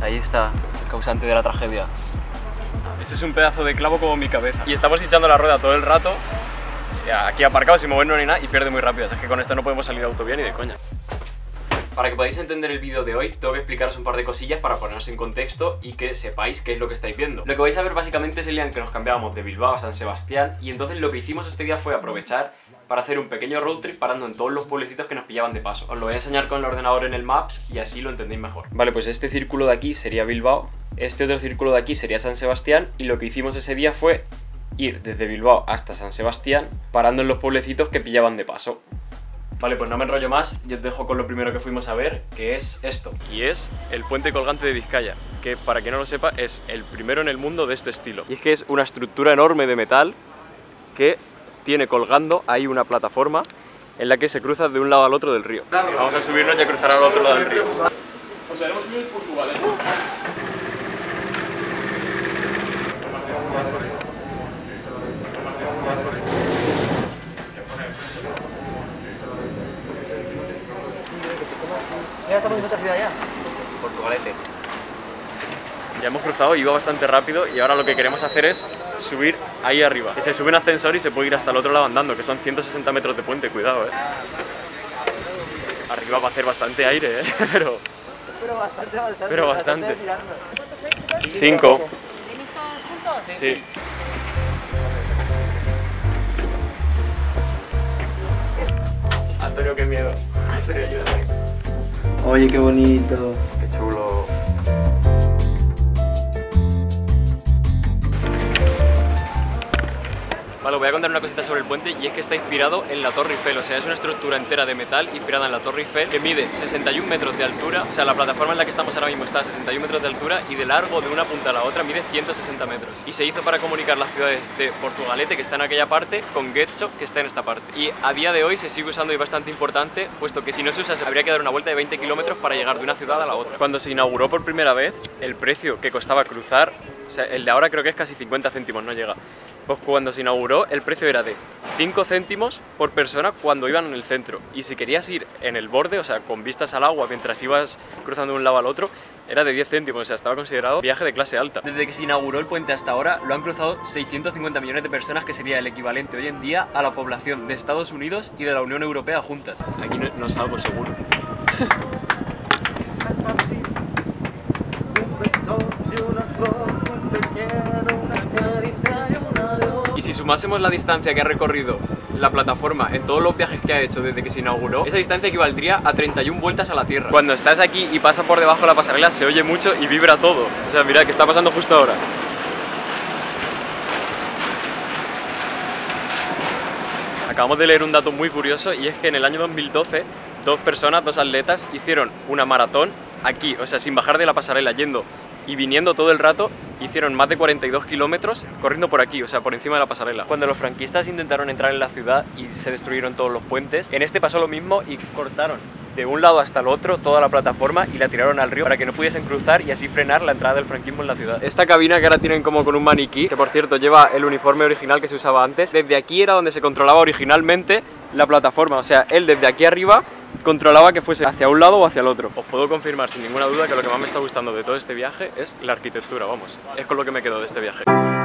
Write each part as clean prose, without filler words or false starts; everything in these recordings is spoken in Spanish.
Ahí está, el causante de la tragedia. Ese es un pedazo de clavo como mi cabeza. Y estamos hinchando la rueda todo el rato, o sea, aquí aparcado sin movernos ni nada, y pierde muy rápido. O sea, es que con esto no podemos salir de autovía ni de coña. Para que podáis entender el vídeo de hoy, tengo que explicaros un par de cosillas para poneros en contexto y que sepáis qué es lo que estáis viendo. Lo que vais a ver básicamente es el día en que nos cambiábamos de Bilbao a San Sebastián, y entonces lo que hicimos este día fue aprovechar para hacer un pequeño road trip parando en todos los pueblecitos que nos pillaban de paso. Os lo voy a enseñar con el ordenador en el Maps y así lo entendéis mejor. Vale, pues este círculo de aquí sería Bilbao, este otro círculo de aquí sería San Sebastián, y lo que hicimos ese día fue ir desde Bilbao hasta San Sebastián parando en los pueblecitos que pillaban de paso. Vale, pues no me enrollo más, yo os dejo con lo primero que fuimos a ver, que es esto. Y es el puente colgante de Vizcaya, que para quien no lo sepa es el primero en el mundo de este estilo. Y es que es una estructura enorme de metal que tiene colgando ahí una plataforma en la que se cruza de un lado al otro del río. Vamos a subirnos y a cruzar al otro lado del río. O sea, hemos subido el Portugal, ¿eh? Ya estamos en otra ciudad ya. Portugalete. Ya hemos cruzado, iba bastante rápido y ahora lo que queremos hacer es subir ahí arriba. Que se sube un ascensor y se puede ir hasta el otro lado andando, que son 160 metros de puente, cuidado, Arriba va a hacer bastante aire, Pero bastante. 5. ¿Venís todos juntos? Sí. Antonio, qué miedo. Antonio, ayúdame. Oye, qué bonito. Qué chulo. Vale, os voy a contar una cosita sobre el puente, y es que está inspirado en la Torre Eiffel. O sea, es una estructura entera de metal inspirada en la Torre Eiffel, que mide 61 metros de altura. O sea, la plataforma en la que estamos ahora mismo está a 61 metros de altura, y de largo de una punta a la otra mide 160 metros. Y se hizo para comunicar las ciudades de Portugalete, que está en aquella parte, con Getxo, que está en esta parte. Y a día de hoy se sigue usando, y es bastante importante, puesto que si no se usa habría que dar una vuelta de 20 kilómetros para llegar de una ciudad a la otra. Cuando se inauguró por primera vez, el precio que costaba cruzar, o sea, el de ahora creo que es casi 50 céntimos, no llega. Pues cuando se inauguró el precio era de 5 céntimos por persona cuando iban en el centro, y si querías ir en el borde, o sea, con vistas al agua mientras ibas cruzando de un lado al otro, era de 10 céntimos, o sea, estaba considerado viaje de clase alta. Desde que se inauguró el puente hasta ahora lo han cruzado 650 millones de personas, que sería el equivalente hoy en día a la población de Estados Unidos y de la Unión Europea juntas. Aquí no salgo seguro. Y si sumásemos la distancia que ha recorrido la plataforma en todos los viajes que ha hecho desde que se inauguró, esa distancia equivaldría a 31 vueltas a la Tierra. Cuando estás aquí y pasa por debajo de la pasarela se oye mucho y vibra todo. O sea, mirad que está pasando justo ahora. Acabamos de leer un dato muy curioso, y es que en el año 2012 dos atletas, hicieron una maratón aquí, o sea, sin bajar de la pasarela, yendo y viniendo todo el rato, hicieron más de 42 kilómetros corriendo por aquí, o sea, por encima de la pasarela. Cuando los franquistas intentaron entrar en la ciudad y se destruyeron todos los puentes, en este pasó lo mismo y cortaron de un lado hasta el otro toda la plataforma y la tiraron al río para que no pudiesen cruzar y así frenar la entrada del franquismo en la ciudad. Esta cabina que ahora tienen como con un maniquí, que por cierto lleva el uniforme original que se usaba antes, desde aquí era donde se controlaba originalmente la plataforma, o sea, él desde aquí arriba controlaba que fuese hacia un lado o hacia el otro. Os puedo confirmar sin ninguna duda que lo que más me está gustando de todo este viaje es la arquitectura, vamos, es con lo que me quedo de este viaje.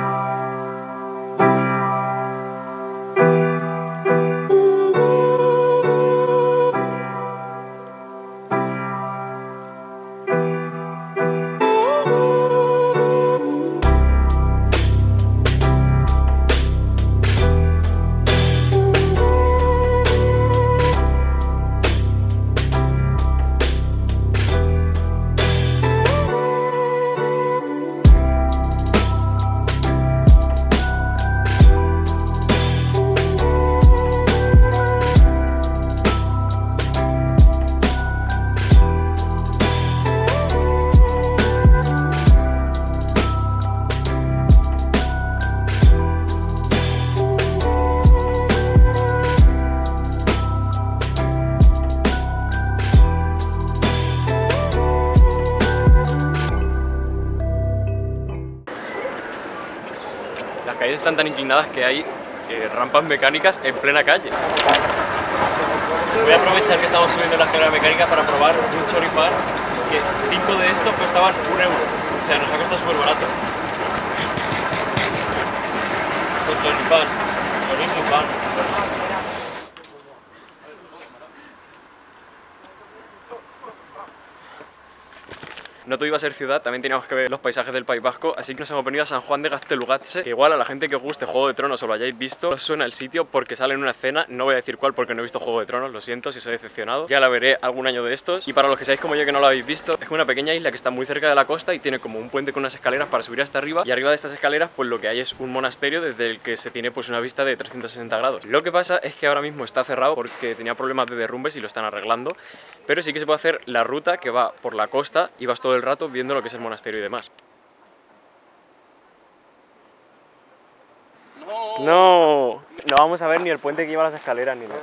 Las calles están tan inclinadas que hay rampas mecánicas en plena calle. Voy a aprovechar que estamos subiendo la escalera mecánica para probar un choripán que 5 de estos costaban 1 euro. O sea, nos ha costado súper barato. Con choripán. Chorizo y pan. No todo iba a ser ciudad, también teníamos que ver los paisajes del País Vasco, así que nos hemos venido a San Juan de Gaztelugatxe, que igual a la gente que os guste Juego de Tronos o lo hayáis visto, os suena el sitio porque sale en una escena, no voy a decir cuál porque no he visto Juego de Tronos, lo siento si os he decepcionado, ya la veré algún año de estos. Y para los que seáis como yo que no lo habéis visto, es una pequeña isla que está muy cerca de la costa y tiene como un puente con unas escaleras para subir hasta arriba, y arriba de estas escaleras pues lo que hay es un monasterio desde el que se tiene pues una vista de 360 grados. Lo que pasa es que ahora mismo está cerrado porque tenía problemas de derrumbes y lo están arreglando, pero sí que se puede hacer la ruta que va por la costa y vas todo el rato viendo lo que es el monasterio y demás. No vamos a ver ni el puente que lleva a las escaleras ni nada.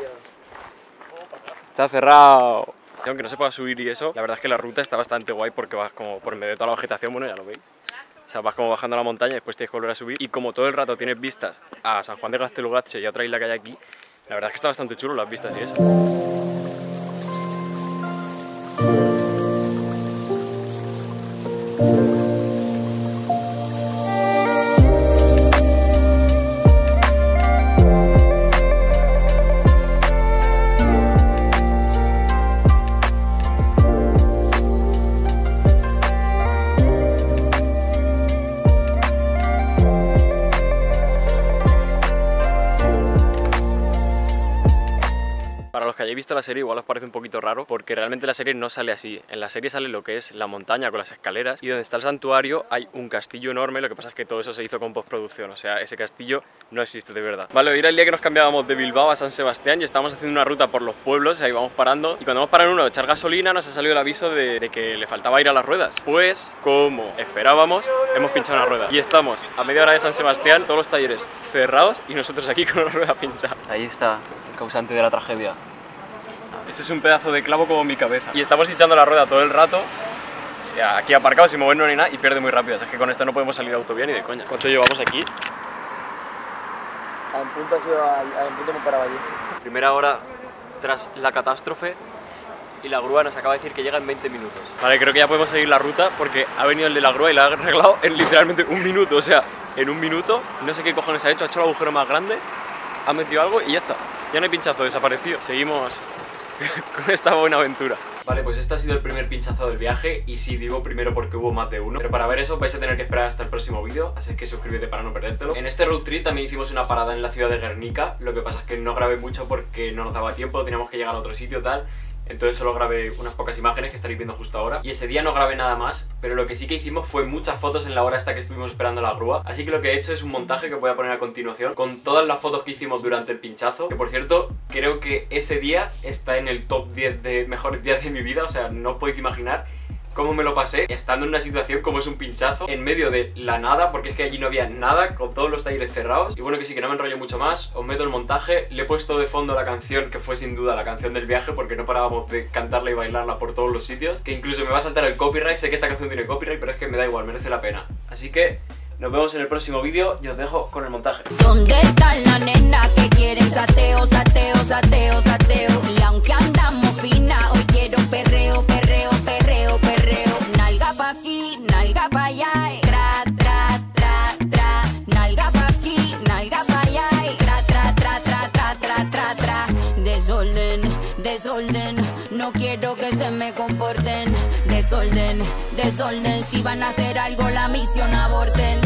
Está cerrado. Y aunque no se pueda subir y eso, la verdad es que la ruta está bastante guay porque vas como por medio de toda la vegetación, bueno, ya lo veis. O sea, vas como bajando la montaña y después tienes que volver a subir. Y como todo el rato tienes vistas a San Juan de Gaztelugatxe y a otra isla que hay aquí, la verdad es que está bastante chulo las vistas y eso. Para los que hayáis visto la serie igual os parece un poquito raro porque realmente la serie no sale así. En la serie sale lo que es la montaña con las escaleras y donde está el santuario hay un castillo enorme, lo que pasa es que todo eso se hizo con postproducción, o sea, ese castillo no existe de verdad. Vale, hoy era el día que nos cambiábamos de Bilbao a San Sebastián y estábamos haciendo una ruta por los pueblos, ahí vamos parando y cuando hemos parado en uno de echar gasolina nos ha salido el aviso de que le faltaba ir a las ruedas. Pues, como esperábamos, hemos pinchado una rueda y estamos a media hora de San Sebastián, todos los talleres cerrados y nosotros aquí con la rueda pinchada. Ahí está el causante de la tragedia. Ese es un pedazo de clavo como mi cabeza. Y estamos hinchando la rueda todo el rato. O sea, aquí aparcado sin movernos ni nada y pierde muy rápido. O sea, es que con esto no podemos salir autovía ni de coña. ¿Cuánto llevamos aquí? A un punto ha sido a un punto muy para Valles. Primera hora tras la catástrofe y la grúa nos acaba de decir que llega en 20 minutos. Vale, creo que ya podemos seguir la ruta porque ha venido el de la grúa y la ha arreglado en literalmente un minuto. O sea, en un minuto, no sé qué cojones ha hecho el agujero más grande, ha metido algo y ya está. Ya no hay pinchazo, desaparecido. Seguimos con esta buena aventura. Vale, pues este ha sido el primer pinchazo del viaje y sí, digo primero porque hubo más de uno, pero para ver eso vais a tener que esperar hasta el próximo vídeo, así que suscríbete para no perdértelo. En este road trip también hicimos una parada en la ciudad de Guernica, lo que pasa es que no grabé mucho porque no nos daba tiempo, teníamos que llegar a otro sitio tal. Entonces solo grabé unas pocas imágenes que estaréis viendo justo ahora. Y ese día no grabé nada más, pero lo que sí que hicimos fue muchas fotos en la hora hasta que estuvimos esperando la grúa. Así que lo que he hecho es un montaje que voy a poner a continuación con todas las fotos que hicimos durante el pinchazo. Que por cierto, creo que ese día está en el top 10 de mejores días de mi vida. O sea, no os podéis imaginar cómo me lo pasé estando en una situación como es un pinchazo en medio de la nada, porque es que allí no había nada, con todos los talleres cerrados. Y bueno, que sí, que no me enrollo mucho más, os meto el montaje. Le he puesto de fondo la canción que fue sin duda la canción del viaje, porque no parábamos de cantarla y bailarla por todos los sitios, que incluso me va a saltar el copyright. Sé que esta canción tiene copyright, pero es que me da igual, merece la pena. Así que nos vemos en el próximo vídeo y os dejo con el montaje. ¿Dónde están las nenas que quieren sateo, sateo, sateo, sateo? Y aunque andamos fina, hoy quiero perreo, perreo, perreo, perreo. Nalga pa' aquí, nalga pa' allá, tra, tra, tra, tra. Nalga pa' aquí, nalga pa' allá, tra, tra, tra, tra, tra, tra, tra, tra. Desorden, desorden, no quiero que se me comporten. Desorden, desorden, si van a hacer algo la misión aborten.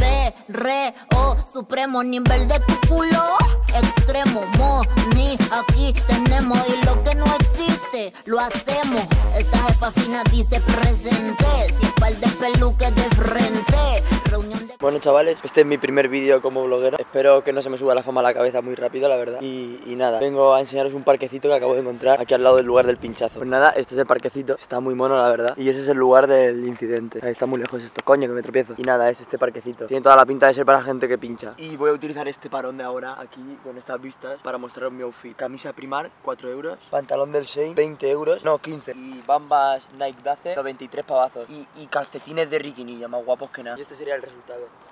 Re, supremo nivel de tu culo, extremo, ni aquí tenemos y lo que no existe, lo hacemos. Esta jefa fina dice presente, sin par de peluques de frente. Reunión de... Bueno chavales, este es mi primer vídeo como bloguero. Espero que no se me suba la fama a la cabeza muy rápido, la verdad. Y nada, vengo a enseñaros un parquecito que acabo de encontrar aquí al lado del lugar del pinchazo. Pues nada, este es el parquecito, está muy mono la verdad. Y ese es el lugar del incidente. Ahí está muy lejos esto, coño que me tropiezo. Y nada, es este parquecito. Tiene toda la pinta de ser para gente que pincha. Y voy a utilizar este parón de ahora aquí con estas vistas para mostraros mi outfit. Camisa Primark, 4 euros. Pantalón del Shein, 20 euros. No, 15. Y bambas Nike Dace, 93 pavazos. Y calcetines de Riquinilla, más guapos que nada. Y este sería el resultado.